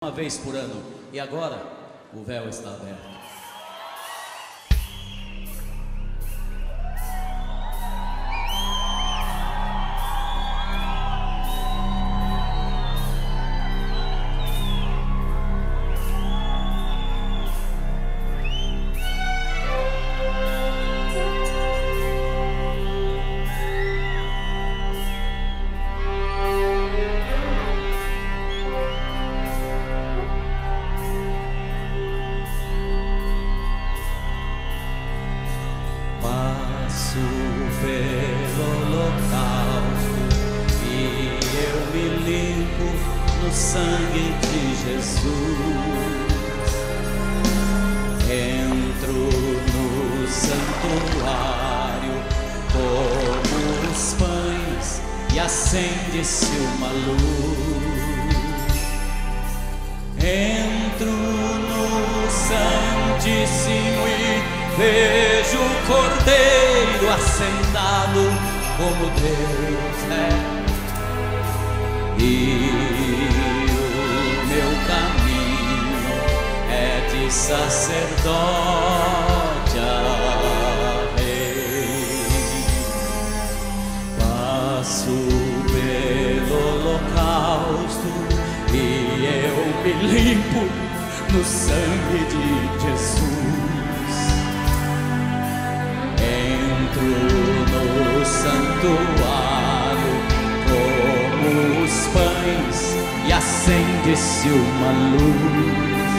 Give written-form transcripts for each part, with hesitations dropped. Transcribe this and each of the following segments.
uma vez por ano, e agora o véu está aberto. Pelo holocausto e eu me limpo no sangue de Jesus. Entro no santuário, como os pães e acende-se uma luz. Entro no Santíssimo e vejo o Cordeiro assentado como Deus é, e o meu caminho é de sacerdote a rei. Passo pelo holocausto e eu me limpo no sangue de Jesus. Entro no santuário como os pães e acende-se uma luz.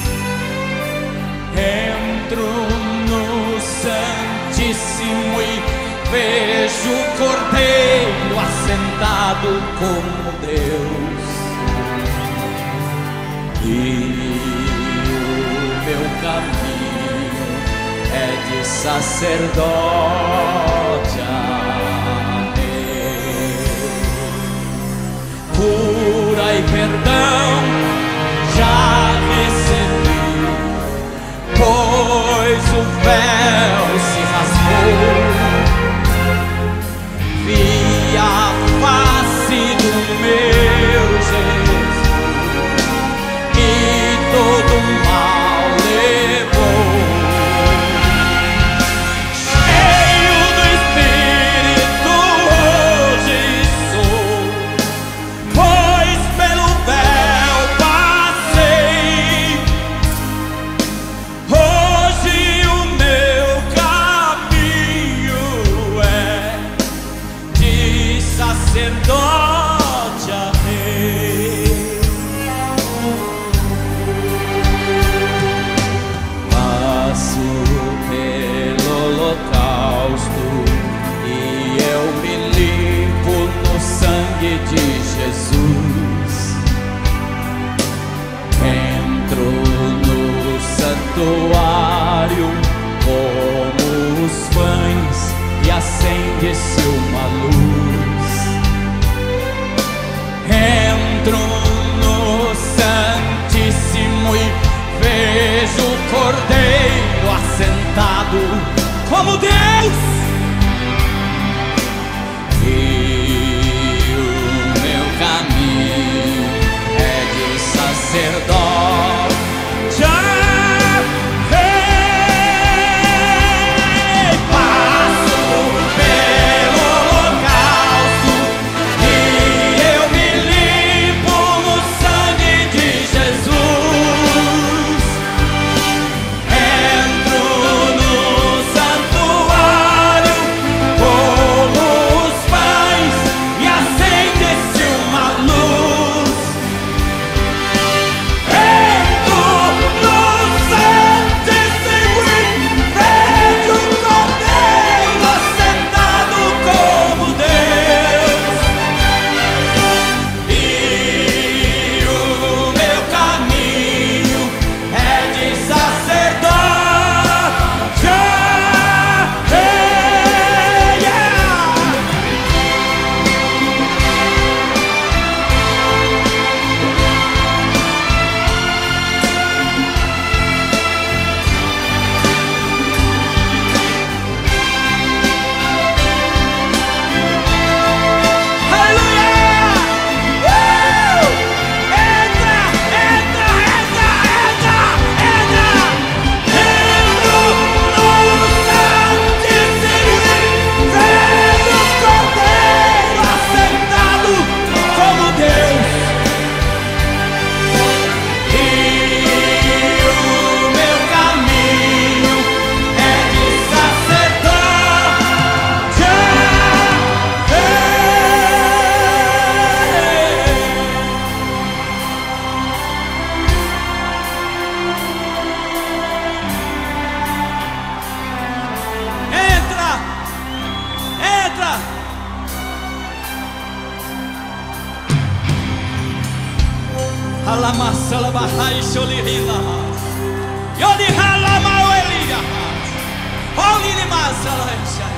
Entro no Santíssimo e vejo o Cordeiro assentado como Deus, e o meu caminho é de sacerdote a rei. Cura e perdão já recebi, pois o véu se rasgou. Vi a face do meu Jesus e todo o mal levou. Sacerdote a rei. Passo pelo holocausto e eu me limpo no sangue de Jesus. Entro no santuário como os pães e acende-se uma luz. Entro no Santíssimo e vejo o Cordeiro assentado como Deus, e o meu caminho é de sacerdote a rei. Passo pelo holocausto e eu me limpo no sangue de Jesus. Entro no santuário como os pães e acende-se uma luz. Salabahai Sholihila. Yodi Halama Elia. Holy Masala.